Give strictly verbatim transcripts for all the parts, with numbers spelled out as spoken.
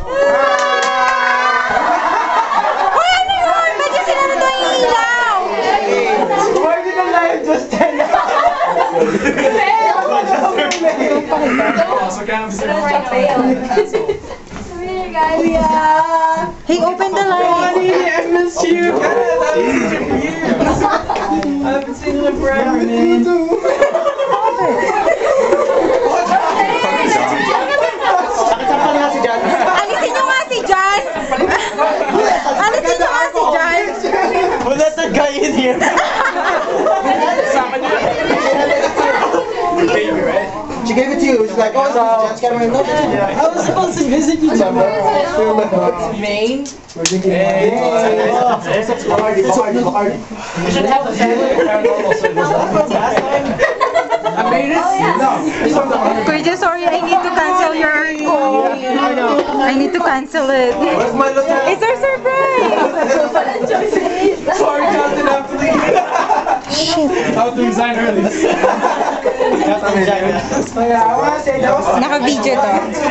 Uy, ano yun? Ba't yung sinano ito yung ilaw? Why did the lion just stand up? Hey, open the light. I miss you. God, I miss you. I haven't seen you in forever, man. Alisin nyo nga si John. Alisin nyo nga si John. Who let that guy in here? She gave it to you. She's like, oh, so, John's camera. No, I was supposed to visit you tomorrow. Maine? We're drinking wine. Bacardi, Bacardi, Bacardi. We should have a family paranormal service. Last time, I made it? No. Kuya, sorry, I need to cancel your... I need to cancel it. Where's my lieutenant? It's our surprise! Sorry, John didn't have to leave. I have to resign early. Naka-video to.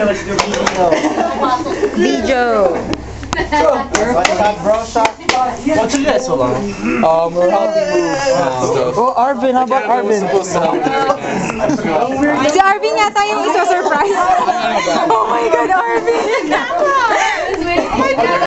Video. What took you guys so long? Um, we're helping move stuff. Oh, Arvin, how about Arvin? Si Arvin yata yung isa surprise. Oh my God, Arvin!